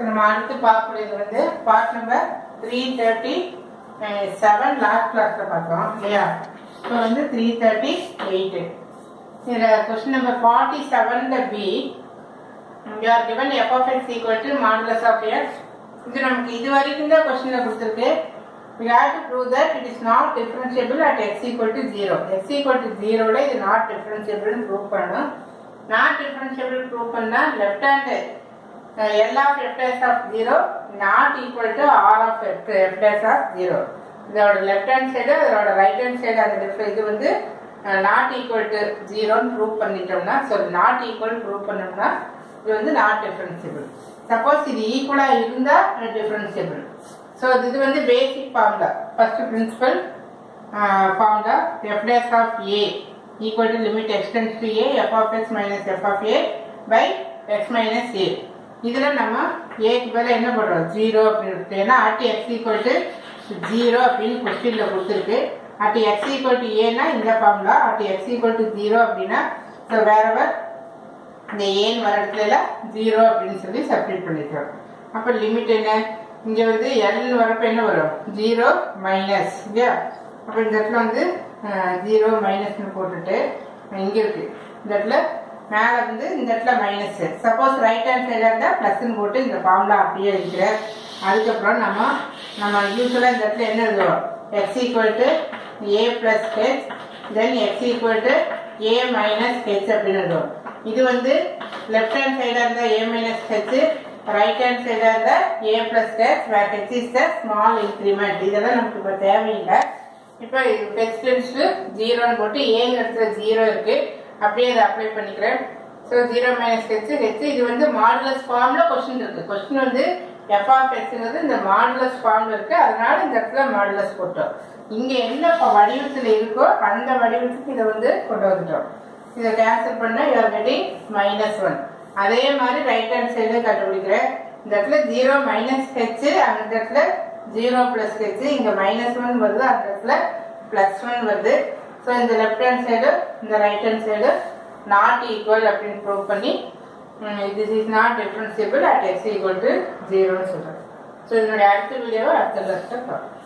நம்ம அடுத்து பார்க்கக்கூடியது வந்து பார்ட் நம்பர் 337 லாஸ்ட் கிளாஸ்ல பார்த்தோம் இல்லையா. இப்போ வந்து 338 இதுல question number 47 B you are given f of x equal to modulus of x. இது நமக்கு இது வரைக்கும் தான் கொஸ்டின்ல கொடுத்திருக்கு. we have to prove that it is not differentiable at x equal to 0. x equal to 0 ல இது not differentiable னு ப்ரூவ் பண்ணனும். not differentiable ப்ரூவ் பண்ணா left hand L of f dash of 0 not equal to R of f dash of 0. இதோட left hand side அதோட right hand side அந்த difference இது வந்து not equal to 0 னு prove பண்ணிட்டோம்னா not equal ப்ரூவ் பண்ணோம்னா இது வந்து not differentiable. சப்போஸ் இது ஈக்குவலா இருந்தா differentiable. So இது வந்து basic formula. First principle formula f dash of a equal to limit x tends to a f of x minus f of a by x minus a. இதுல நம்ம a க்கு பதிலா என்ன பண்றோம் 0 அப்படி ஏன்னா at x equal to 0 அப்படினு क्वेश्चनல கொடுத்திருக்கு. at x equal to a னா இந்த formula at x equal to 0 அப்படினா so wherever இந்த a ன்னு வர இடத்துல 0 அப்படினு சொல்லி சப்ஸ்டிட்யூட் பண்ணிக்கிறோம். அப்ப லிமிட் என்ன இங்க வந்து l ன்னு வரப்ப என்ன வரும் 0 மைனஸ் இல்லையா. அப்ப இந்த இடத்துல வந்து 0 மைனஸ் னு போட்டுட்டு இங்க இருக்கு இந்த இடத்துல மேல வந்து இந்த இடத்துல மைனஸ். சப்போஸ் ரைட் ஹேண்ட் சைடுல இருந்தா பிளஸ் னு போட்டு இந்த ஃபார்முலா அப்படியே எழுதிக்கிறேன். அதுக்கப்புறம் நம்ம யூசுவலா இந்த இடத்துல என்ன எழுதுவோம் x equal to a plus h then x equal to a minus h அப்படின்னு எழுதுவோம். இது வந்து லெஃப்ட் ஹேண்ட் சைடா இருந்தா a minus h, right hand சைடா இருந்தா a plus h where h is the small increment. இதெல்லாம் நமக்கு இப்ப தேவையில்லை. இப்போ x tends to 0 னு போட்டு a ங்கிற இடத்துல 0 இருக்கு அப்படியே அதை அப்ளை பண்ணிக்கிறேன். ஸோ 0 மைனஸ் ஹெச் இது வந்து மாடுலஸ் ஃபார்ம்ல கொஸ்டின் இருக்கு. கொஸ்டின் வந்து f of xங்கிறது இந்த மாடுலஸ் ஃபார்ம்ல இருக்கு. அதனால இந்த இடத்துல மாடுலஸ் போட்டோம். இங்க என்ன வடிவத்துல இருக்கோ அந்த வடிவத்துக்கு இதை வந்து கொண்டு வந்துட்டோம். இதை கேன்சல் பண்ணா you are getting -1. அதே மாதிரி ரைட் ஹேண்ட் சைடு கண்டுபிடிக்கிறேன். இந்த இடத்துல 0 மைனஸ் ஹெச் அந்த இடத்துல 0 பிளஸ் ஹெச் இங்க -1 வருது அந்த இடத்துல +1 வருது. ஸோ இந்த லெஃப்ட் ஹேண்ட் சைடு இந்த right hand side not equal அப்படின்னு ப்ரூவ் பண்ணி this is not differentiable at x equal to 0 னு சொல்றேன். ஸோ இதனுடைய அடுத்த வீடியோவை அடுத்த கிளாஸ்ல பார்ப்போம்.